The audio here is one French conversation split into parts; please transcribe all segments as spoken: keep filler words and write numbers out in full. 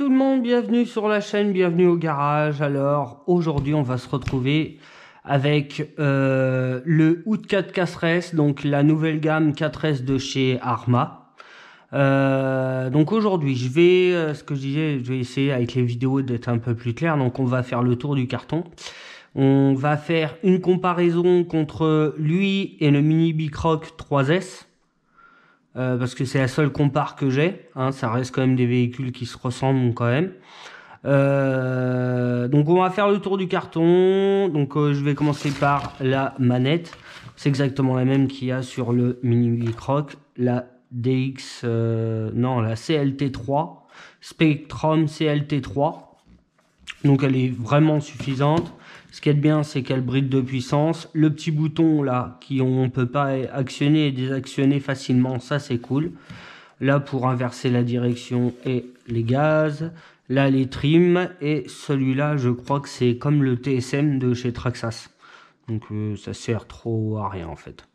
tout le monde, bienvenue sur la chaîne, bienvenue au garage. Alors aujourd'hui on va se retrouver avec euh, le Hood quatre quatre S, donc la nouvelle gamme quatre S de chez Arma. Euh, donc aujourd'hui je vais, euh, ce que je disais, je vais essayer avec les vidéos d'être un peu plus clair. Donc on va faire le tour du carton. On va faire une comparaison contre lui et le Mini Bicroc trois S. Euh, parce que c'est la seule compare que j'ai, hein, ça reste quand même des véhicules qui se ressemblent quand même. Euh, donc on va faire le tour du carton. Donc euh, je vais commencer par la manette. C'est exactement la même qu'il y a sur le Mini Bicroc, la D X, euh, non la C L T trois, Spectrum C L T trois. Donc elle est vraiment suffisante. Ce qui est bien, c'est qu'elle bride de puissance. Le petit bouton là, qui on peut pas actionner et désactionner facilement, ça c'est cool. Là pour inverser la direction et les gaz. Là les trims. Et celui-là, je crois que c'est comme le T S M de chez Traxxas. Donc euh, ça sert trop à rien en fait.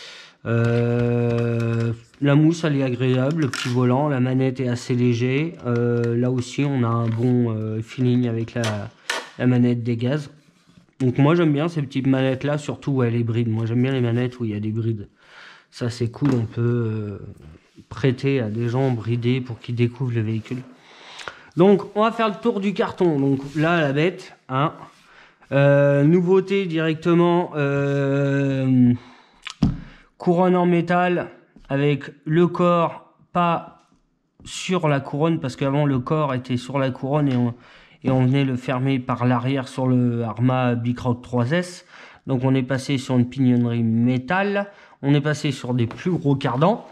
Euh, la mousse elle est agréable, le petit volant, la manette est assez léger. Euh, là aussi on a un bon euh, feeling avec la, la manette des gaz. Donc moi j'aime bien ces petites manettes là, surtout où elle est bride. Moi j'aime bien les manettes où il y a des brides. Ça c'est cool, on peut euh, prêter à des gens bridés pour qu'ils découvrent le véhicule. Donc on va faire le tour du carton. Donc là la bête, hein. Euh, nouveauté directement, euh, couronne en métal avec le corps pas sur la couronne, parce qu'avant le corps était sur la couronne et on... et on venait le fermer par l'arrière sur le Arma Bicroc trois S. Donc on est passé sur une pignonnerie métal, on est passé sur des plus gros cardans.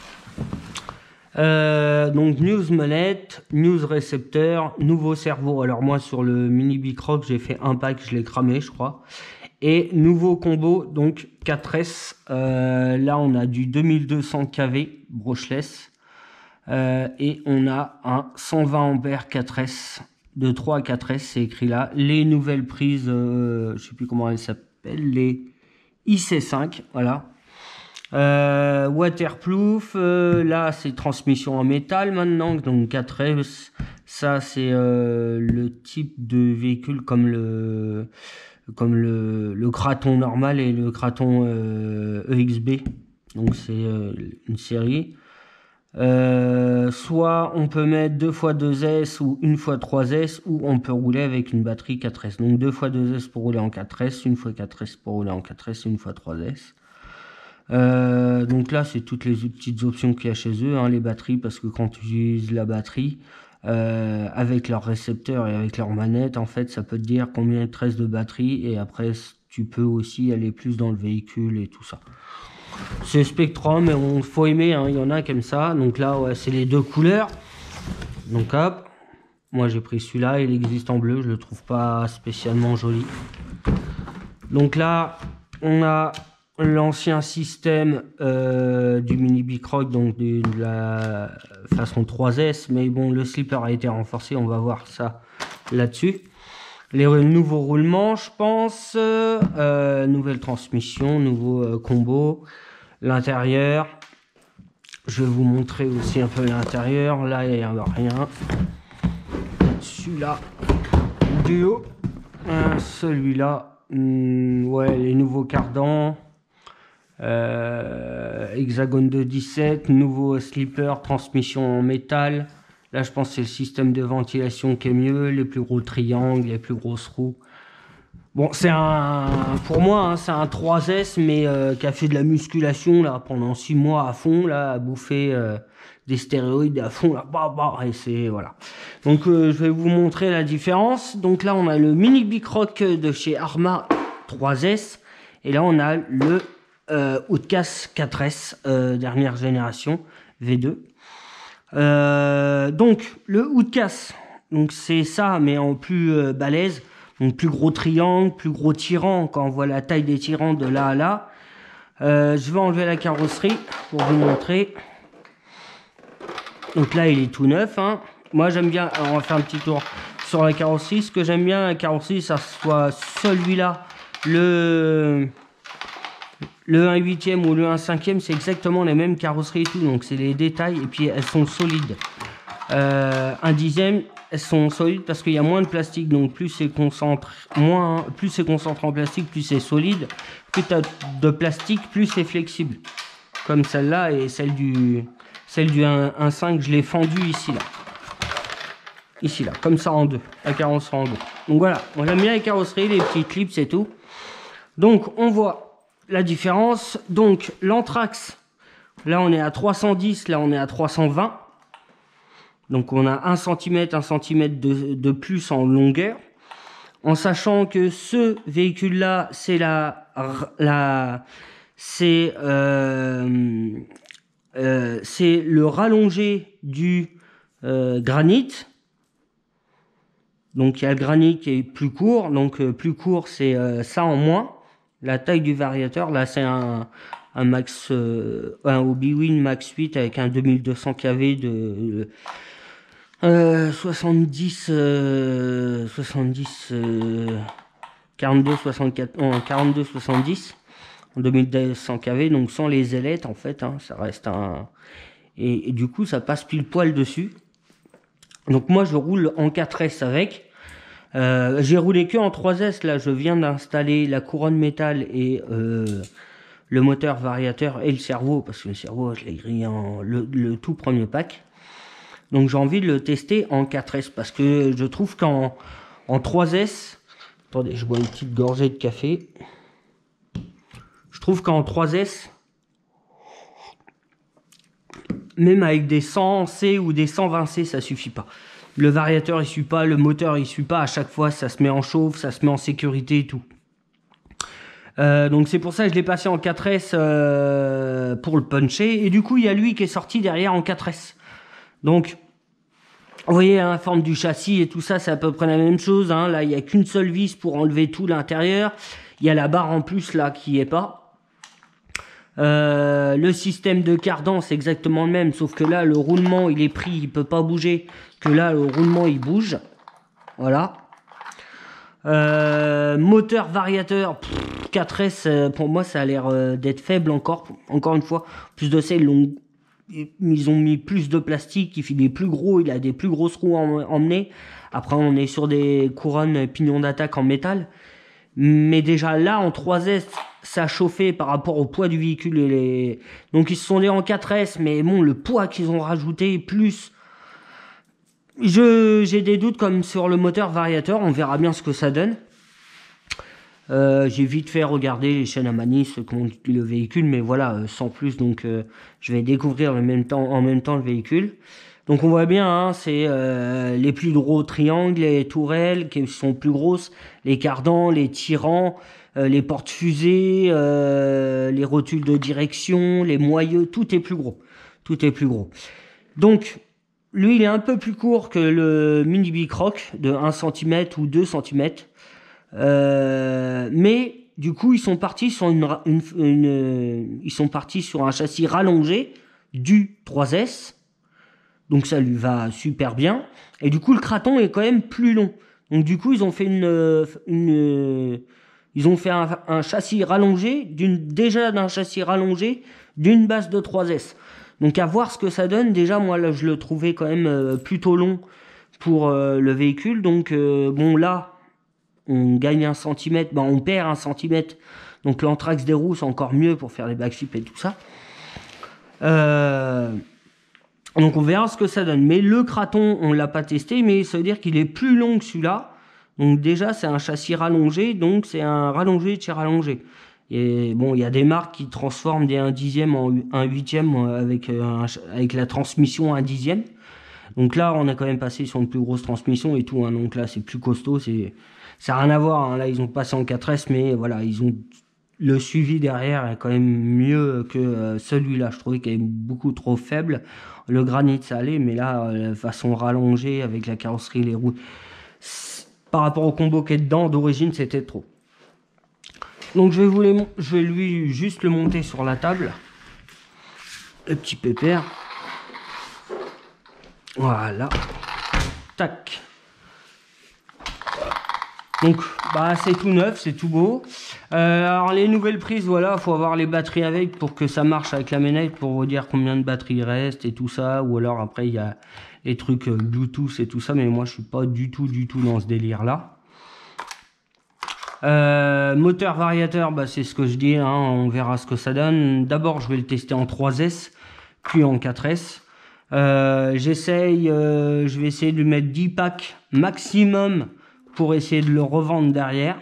Euh, donc news manette, news récepteur, nouveau cerveau. Alors moi sur le Mini Bicroc j'ai fait un pack, je l'ai cramé je crois. Et nouveau combo, donc quatre S. Euh, là on a du deux mille deux cents K V brushless. Euh, et on a un cent vingt ampères quatre S. De trois à quatre S, c'est écrit là. Les nouvelles prises, euh, je sais plus comment elles s'appellent, les I C cinq, voilà. Euh, waterproof, euh, là c'est transmission en métal maintenant, donc quatre S. Ça c'est euh, le type de véhicule comme le comme le, le Kraton normal et le Kraton euh, E X B. Donc c'est euh, une série. Euh, soit on peut mettre deux fois deux S ou une fois trois S, ou on peut rouler avec une batterie quatre S. Donc deux fois deux S pour rouler en quatre S, une fois quatre S pour rouler en quatre S, une fois trois S. Euh, donc là c'est toutes les petites options qu'il y a chez eux, hein, les batteries, parce que quand tu utilises la batterie euh, avec leur récepteur et avec leur manette, en fait ça peut te dire combien il te reste de batterie, et après tu peux aussi aller plus dans le véhicule et tout ça. C'est Spectrum, mais on faut aimer, hein, il y en a comme ça. Donc là, ouais, c'est les deux couleurs. Donc hop, moi j'ai pris celui-là, il existe en bleu, je le trouve pas spécialement joli. Donc là, on a l'ancien système euh, du Mini Bicroc, donc de, de la façon trois S, mais bon, le slipper a été renforcé, on va voir ça là-dessus. Les nouveaux roulements, je pense, euh, nouvelle transmission, nouveau euh, combo, l'intérieur. Je vais vous montrer aussi un peu l'intérieur. Là, il n'y a rien. Celui-là, du haut. Euh, Celui-là, hum, ouais, les nouveaux cardans. Euh, hexagone de dix-sept, nouveau slipper, transmission en métal. Là, je pense que c'est le système de ventilation qui est mieux, les plus gros triangles, les plus grosses roues. Bon, c'est un, pour moi, hein, c'est un trois S, mais euh, qui a fait de la musculation là pendant six mois à fond, là, à bouffer euh, des stéroïdes à fond, là, bah, bah, et c'est voilà. Donc, euh, je vais vous montrer la différence. Donc là, on a le Mini Bicroc de chez Arma trois S, et là, on a le euh, Outcast quatre S euh, dernière génération V deux. Euh, donc le Outcast, donc c'est ça mais en plus euh, balèze, donc plus gros triangle, plus gros tirant. Quand on voit la taille des tirants de là à là, euh, je vais enlever la carrosserie pour vous montrer. Donc là il est tout neuf, hein. Moi j'aime bien, alors on va faire un petit tour sur la carrosserie. Ce que j'aime bien la carrosserie, ça soit celui-là, le Le un huitième ou le un cinquième, c'est exactement les mêmes carrosseries et tout, donc c'est les détails, et puis elles sont solides. Euh, un dixième, elles sont solides parce qu'il y a moins de plastique. Donc plus c'est concentré, moins, plus c'est concentré en plastique, plus c'est solide. Plus tu as de plastique, plus c'est flexible. Comme celle-là et celle du, celle du un virgule cinq, je l'ai fendue ici, là. Ici, là, comme ça en deux. La carrosserie en deux. Donc voilà, on aime bien les carrosseries, les petits clips et tout. Donc on voit la différence. Donc l'Anthrax, là on est à trois cent dix, là on est à trois cent vingt. Donc on a un centimètre, un centimètre de, de plus en longueur. En sachant que ce véhicule-là, c'est la, la, c'est, euh, euh, c'est le rallongé du euh, granit. Donc il y a le granit qui est plus court. Donc euh, plus court, c'est euh, ça en moins. La taille du variateur, là c'est un, un Max, euh, un Hobbywing Max huit avec un deux mille deux cents kV de euh, soixante-dix, euh, soixante-dix, euh, quarante-deux, soixante-quatre, non, quarante-deux, soixante-dix en deux mille deux cents kV, donc sans les ailettes en fait, hein, ça reste un... Et, et du coup ça passe pile poil dessus. Donc moi je roule en quatre S avec. Euh, j'ai roulé que en trois S, là je viens d'installer la couronne métal et euh, le moteur variateur et le cerveau, parce que le cerveau je l'ai grillé en le, le tout premier pack. Donc j'ai envie de le tester en quatre S, parce que je trouve qu'en en trois S, attendez je bois une petite gorgée de café, je trouve qu'en trois S, même avec des cent C ou des cent vingt C, ça suffit pas. Le variateur il suit pas, le moteur il suit pas, à chaque fois ça se met en chauffe, ça se met en sécurité et tout. Euh, donc c'est pour ça que je l'ai passé en quatre S euh, pour le puncher. Et du coup il y a lui qui est sorti derrière en quatre S. Donc vous voyez hein, la forme du châssis et tout ça, c'est à peu près la même chose. Hein. Là il n'y a qu'une seule vis pour enlever tout l'intérieur. Il y a la barre en plus là qui est pas. Euh, le système de cardan c'est exactement le même, sauf que là le roulement il est pris, il peut pas bouger, que là le roulement il bouge. Voilà. Euh, moteur variateur pff, quatre S, pour moi ça a l'air euh, d'être faible encore. Encore une fois, plus de ça ils, ont, ils ont mis plus de plastique, il est plus gros, il a des plus grosses roues emmenées. Après on est sur des couronnes pignons d'attaque en métal. Mais déjà là en trois S ça a chauffé par rapport au poids du véhicule et les... donc ils se sont dit en quatre S, mais bon le poids qu'ils ont rajouté plus, je j'ai des doutes comme sur le moteur variateur. On verra bien ce que ça donne. Euh, j'ai vite fait regarder les chaînes à Manis comment le véhicule, mais voilà sans plus. Donc euh, je vais découvrir en même temps en même temps le véhicule. Donc on voit bien, hein, c'est euh, les plus gros triangles, les tourelles qui sont plus grosses, les cardans, les tirants, euh, les portes fusées, euh, les rotules de direction, les moyeux, tout est plus gros. Tout est plus gros. Donc lui il est un peu plus court que le Mini Bicroc de un centimètre ou deux centimètres. Euh, mais du coup ils sont partis sur une, une, une ils sont partis sur un châssis rallongé du trois S. Donc ça lui va super bien. Et du coup le craton est quand même plus long. Donc du coup ils ont fait une, une ils ont fait un, un châssis rallongé d'une déjà d'un châssis rallongé d'une base de trois S. Donc à voir ce que ça donne. Déjà moi là je le trouvais quand même euh, plutôt long pour euh, le véhicule. Donc euh, bon là on gagne un centimètre, ben on perd un centimètre. Donc l'Anthrax des roues c'est encore mieux pour faire les backflips et tout ça. Euh Donc on verra ce que ça donne. Mais le Kraton, on l'a pas testé, mais ça veut dire qu'il est plus long que celui-là. Donc déjà, c'est un châssis rallongé, donc c'est un rallongé de chez rallongé. Et bon, il y a des marques qui transforment des un dixième en un huitième avec, un, avec la transmission un dixième. Donc là, on a quand même passé sur une plus grosse transmission et tout. Hein. Donc là, c'est plus costaud. C'est, ça n'a rien à voir. Hein. Là, ils ont passé en quatre S, mais voilà, ils ont... Le suivi derrière est quand même mieux que celui-là. Je trouvais qu'il est beaucoup trop faible. Le granit, ça allait, mais là, la façon rallongée avec la carrosserie, les roues, par rapport au combo qui est dedans, d'origine, c'était trop. Donc, je vais, vous les, je vais lui juste le monter sur la table. Le petit pépère. Voilà. Tac. Donc, bah, c'est tout neuf, c'est tout beau. Euh, alors, les nouvelles prises, voilà, faut avoir les batteries avec pour que ça marche avec la manette, pour vous dire combien de batteries il reste et tout ça. Ou alors, après, il y a les trucs euh, Bluetooth et tout ça, mais moi je suis pas du tout du tout dans ce délire là. Euh, moteur variateur, bah, c'est ce que je dis, hein, on verra ce que ça donne. D'abord je vais le tester en trois S, puis en quatre S. Euh, j'essaye, euh, je vais essayer de lui mettre dix packs maximum pour essayer de le revendre derrière.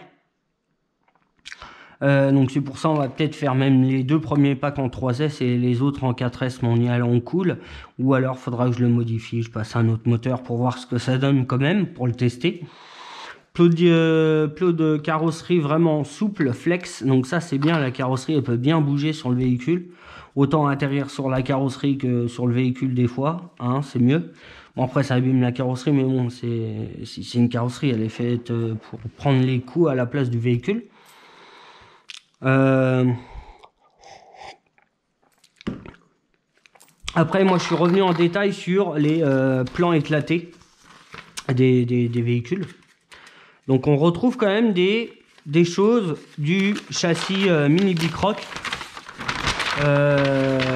Euh, donc c'est pour ça on va peut-être faire même les deux premiers packs en trois S et les autres en quatre S, mais en y allant cool. Ou alors faudra que je le modifie, je passe à un autre moteur pour voir ce que ça donne quand même, pour le tester. Plot de, euh, plot de carrosserie vraiment souple, flex, donc ça c'est bien, la carrosserie elle peut bien bouger sur le véhicule. Autant atterrir sur la carrosserie que sur le véhicule des fois, hein, c'est mieux. Bon après ça abîme la carrosserie, mais bon, c'est c'est une carrosserie, elle est faite pour prendre les coups à la place du véhicule. Euh... Après moi je suis revenu en détail sur les euh, plans éclatés des, des, des véhicules. Donc on retrouve quand même des, des choses du châssis euh, Mini Bicroc. Euh...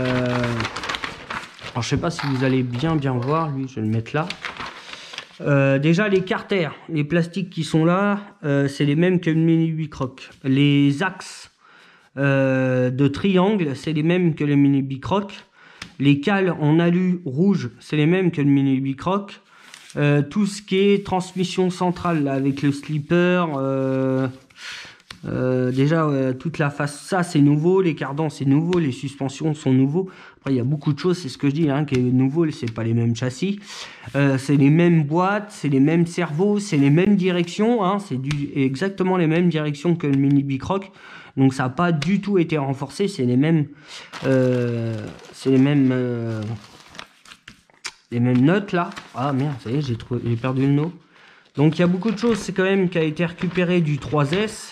Alors je sais pas si vous allez bien bien voir, lui je vais le mettre là. Euh, déjà les carters, les plastiques qui sont là, euh, c'est les mêmes que le Mini Bicroc. Les axes euh, de triangle, c'est les mêmes que le Mini Bicroc. Les cales en alu rouge, c'est les mêmes que le Mini Bicroc. Euh, tout ce qui est transmission centrale là, avec le slipper, euh, euh, déjà euh, toute la face, ça c'est nouveau, les cardans c'est nouveau, les suspensions sont nouveaux. Après il y a beaucoup de choses, c'est ce que je dis, hein, qui est nouveau, c'est pas les mêmes châssis, euh, c'est les mêmes boîtes, c'est les mêmes servos, c'est les mêmes directions, hein, c'est exactement les mêmes directions que le Mini Bicroc. Donc ça n'a pas du tout été renforcé, c'est les mêmes, euh, c'est les mêmes. Euh, les mêmes notes là. Ah merde, ça y est, j'ai j'ai perdu le nom. Donc il y a beaucoup de choses, c'est quand même qui a été récupéré du trois S.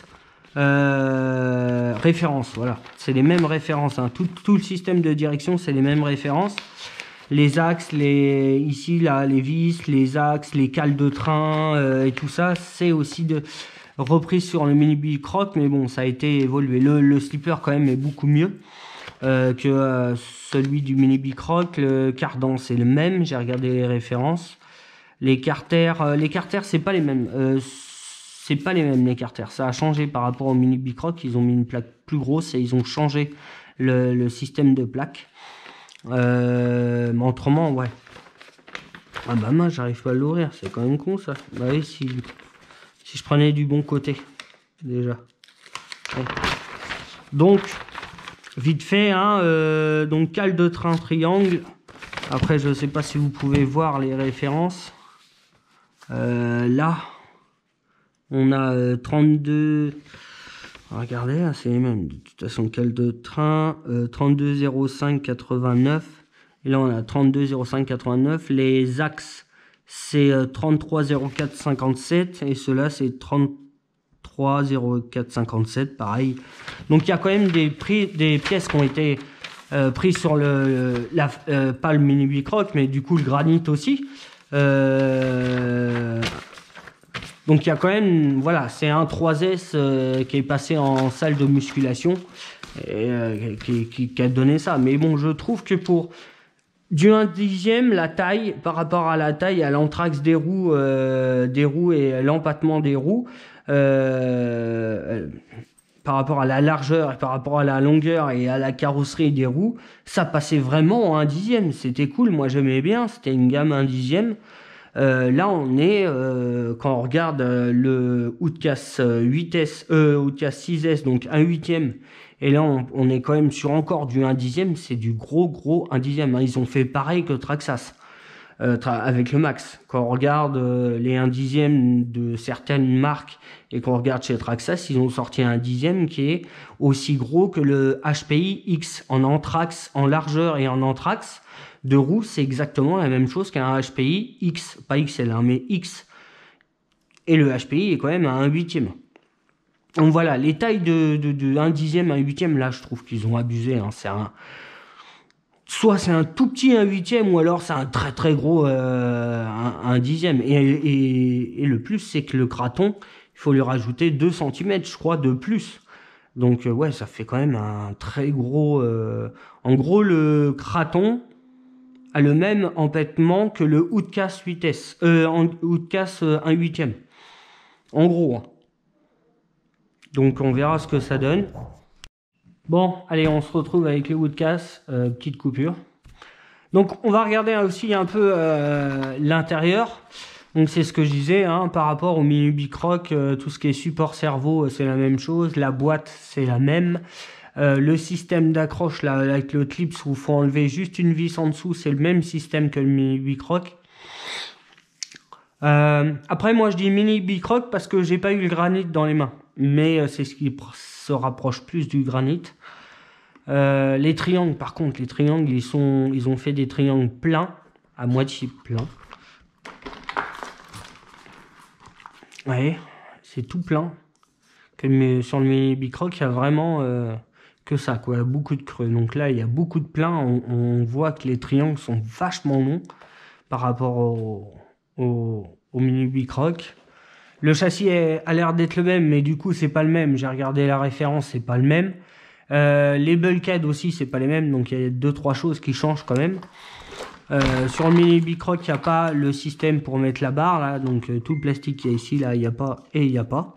Euh, référence, voilà. C'est les mêmes références. Hein. Tout, tout le système de direction, c'est les mêmes références. Les axes, les ici là, les vis, les axes, les cales de train euh, et tout ça, c'est aussi de reprise sur le Mini Bicroc, mais bon, ça a été évolué. Le, le slipper quand même est beaucoup mieux. Euh, que euh, celui du Mini Bicroc. Le cardan c'est le même, j'ai regardé les références. Les carters, euh, les carters c'est pas les mêmes, euh, c'est pas les mêmes les carters, ça a changé par rapport au Mini Bicroc, ils ont mis une plaque plus grosse et ils ont changé le, le système de plaque. Euh, mais autrement ouais. Ah bah moi j'arrive pas à l'ouvrir, c'est quand même con ça. Bah oui, si, si je prenais du bon côté déjà. Ouais. Donc vite fait, hein, euh, donc cale de train triangle. Après, je ne sais pas si vous pouvez voir les références. Euh, là, on a euh, trente-deux. Regardez, hein, c'est les mêmes. De toute façon, cale de train, euh, trente-deux zéro cinq quatre-vingt-neuf. Et là, on a trente-deux zéro cinq quatre-vingt-neuf. Les axes, c'est euh, trente-trois zéro quatre cinquante-sept. Et ceux-là, c'est trente-trois zéro quatre cinquante-sept. Pareil. Donc, il y a quand même des, prix, des pièces qui ont été euh, prises sur le, la, euh, pas le Mini Bicroc, mais du coup, le granit aussi. Euh, donc, il y a quand même, voilà, c'est un trois S euh, qui est passé en salle de musculation et euh, qui, qui, qui a donné ça. Mais bon, je trouve que pour du un dixième, la taille, par rapport à la taille, à l'anthrax des roues, euh, des roues et l'empattement des roues, euh, par rapport à la largeur et par rapport à la longueur et à la carrosserie des roues, ça passait vraiment en un dixième. C'était cool, moi j'aimais bien, c'était une gamme un dixième. Euh, là on est, euh, quand on regarde euh, le Outcast huit S, euh, Outcast six S, donc un huitième, et là on, on est quand même sur encore du un dixième, c'est du gros gros un dixième. Hein. Ils ont fait pareil que Traxxas. Euh, avec le Max, quand on regarde euh, les un dixième de certaines marques et qu'on regarde chez Traxxas, ils ont sorti un dixième qui est aussi gros que le H P I X en anthrax, en largeur et en anthrax de roue, c'est exactement la même chose qu'un H P I X, pas X L, hein, mais X. Et le H P I est quand même à un huitième. Donc voilà, les tailles de, de, de un dixième, un huitième, là je trouve qu'ils ont abusé, hein, c'est un... Soit c'est un tout petit un huitième ou alors c'est un très très gros euh, un, un dixième. Et, et, et le plus, c'est que le craton, il faut lui rajouter deux centimètres, je crois, de plus. Donc euh, ouais, ça fait quand même un très gros... Euh... En gros, le craton a le même empêtement que le Outcast huit S, euh, en Outcast un huitième. En gros. Hein. Donc on verra ce que ça donne. Bon, allez, on se retrouve avec les Outcast, euh, petite coupure. Donc on va regarder aussi un peu euh, l'intérieur. Donc c'est ce que je disais, hein, par rapport au Mini Bicroc, euh, tout ce qui est support cerveau, c'est la même chose. La boîte, c'est la même. Euh, le système d'accroche là avec le clips où il faut enlever juste une vis en dessous, c'est le même système que le Mini Bicroc. Euh, après moi je dis Mini Bicroc parce que j'ai pas eu le granit dans les mains, mais euh, c'est ce qui se rapproche plus du granit. Euh, les triangles par contre, les triangles ils sont, ils ont fait des triangles pleins, à moitié pleins. Ouais, c'est tout plein. Que sur le Mini Bicroc il y a vraiment euh, que ça, quoi, beaucoup de creux. Donc là, il y a beaucoup de pleins. On, on voit que les triangles sont vachement longs par rapport au, au, au Mini Bicroc. Le châssis est, a l'air d'être le même, mais du coup, c'est pas le même. J'ai regardé la référence, c'est pas le même. Euh, les bulkheads aussi, c'est pas les mêmes. Donc il y a deux trois choses qui changent quand même. Euh, sur le Mini Bicroc, il n'y a pas le système pour mettre la barre là. Donc euh, tout le plastique qu'il y a ici, là, il n'y a pas et il n'y a pas.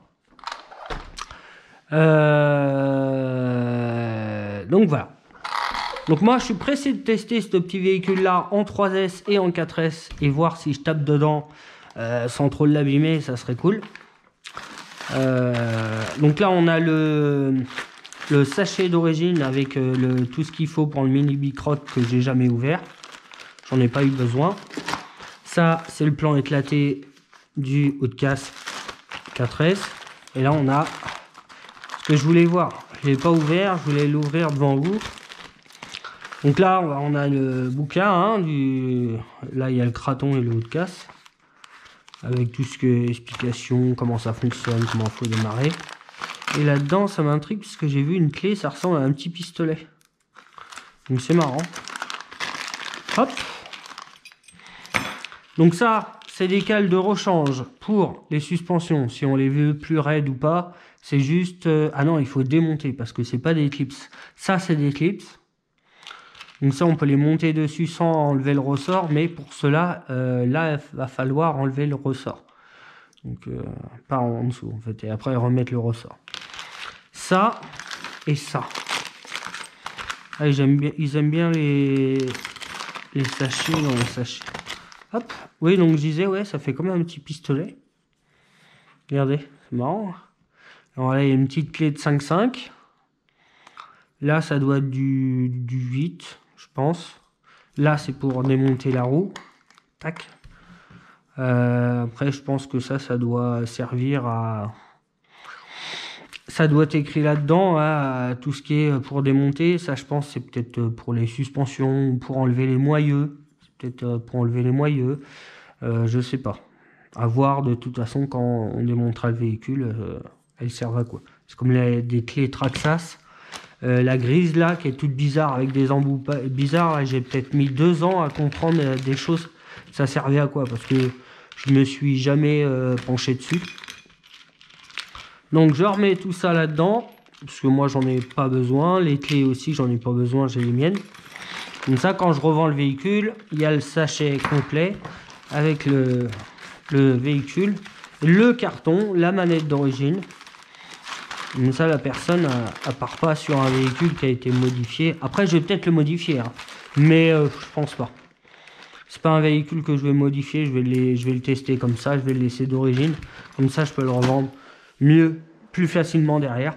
Euh... Donc voilà. Donc moi je suis pressé de tester ce petit véhicule là en trois S et en quatre S et voir si je tape dedans euh, sans trop l'abîmer, ça serait cool. Euh... Donc là on a le, le sachet d'origine avec euh, le... tout ce qu'il faut pour le Mini Bicroc que j'ai jamais ouvert. J'en ai pas eu besoin. Ça c'est le plan éclaté du Outcast quatre S. Et là on a ce que je voulais voir. Je l'ai pas ouvert, je voulais l'ouvrir devant vous. Donc là, on a le bouquin. Hein, du... Là, il y a le Kraton et le Outcast. Avec tout ce que explication, comment ça fonctionne, comment il faut démarrer. Et là-dedans, ça m'intrigue puisque j'ai vu une clé, ça ressemble à un petit pistolet. Donc c'est marrant. Hop. Donc ça, c'est des cales de rechange pour les suspensions. Si on les veut plus raides ou pas, c'est juste... Euh... Ah non, il faut démonter parce que c'est pas des clips. Ça, c'est des clips. Donc ça, on peut les monter dessus sans enlever le ressort, mais pour cela, euh, là, il va falloir enlever le ressort. Donc, euh, pas en dessous, en fait, et après remettre le ressort. Ça et ça. Ah, ils, aiment bien, ils aiment bien les, les sachets dans les sachets. Hop. Oui, donc je disais, ouais, ça fait comme un petit pistolet. Regardez, c'est marrant. Alors là, il y a une petite clé de cinq cinq. Là, ça doit être du, du huit. Je pense. Là, c'est pour démonter la roue. Tac. Euh, après, je pense que ça, ça doit servir à... Ça doit être écrit là-dedans, hein, tout ce qui est pour démonter. Ça, je pense, c'est peut-être pour les suspensions, pour enlever les moyeux. C'est peut-être pour enlever les moyeux. Euh, je sais pas. À voir, de toute façon, quand on démontera le véhicule, euh, elles servent à quoi? C'est comme les, des clés Traxxas. Euh, la grise là qui est toute bizarre avec des embouts bizarres, j'ai peut-être mis deux ans à comprendre euh, des choses, ça servait à quoi parce que je me suis jamais euh, penché dessus. Donc je remets tout ça là dedans parce que moi j'en ai pas besoin, les clés aussi j'en ai pas besoin, j'ai les miennes. Comme ça quand je revends le véhicule, il y a le sachet complet avec le, le véhicule, le carton, la manette d'origine. Comme ça, la personne ne part pas sur un véhicule qui a été modifié. Après, je vais peut-être le modifier, hein, mais euh, je pense pas. C'est pas un véhicule que je vais modifier, je vais, les, je vais le tester comme ça, je vais le laisser d'origine. Comme ça, je peux le revendre mieux, plus facilement derrière.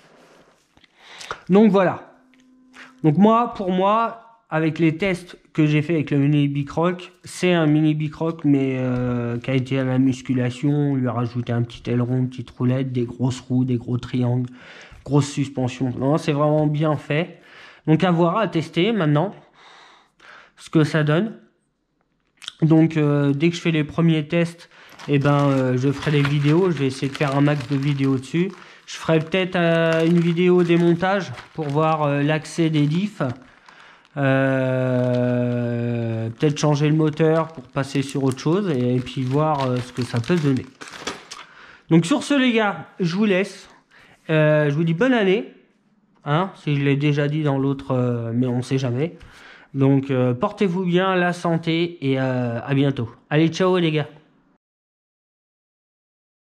Donc voilà. Donc moi, pour moi, avec les tests que j'ai fait avec le Mini Bicroc, c'est un Mini Bicroc, mais euh, qui a été à la musculation. On lui a rajouté un petit aileron, une petite roulette, des grosses roues, des gros triangles, grosse suspension. Non, c'est vraiment bien fait. Donc à voir, à tester maintenant ce que ça donne. Donc euh, dès que je fais les premiers tests, eh ben, euh, je ferai des vidéos. Je vais essayer de faire un max de vidéos dessus. Je ferai peut-être euh, une vidéo démontage pour voir euh, l'accès des diffs. Euh, peut-être changer le moteur pour passer sur autre chose et, et puis voir euh, ce que ça peut donner. Donc sur ce les gars, je vous laisse. Euh, je vous dis bonne année. Hein, si je l'ai déjà dit dans l'autre, euh, mais on sait jamais. Donc, euh, portez-vous bien, la santé et euh, à bientôt. Allez, ciao les gars.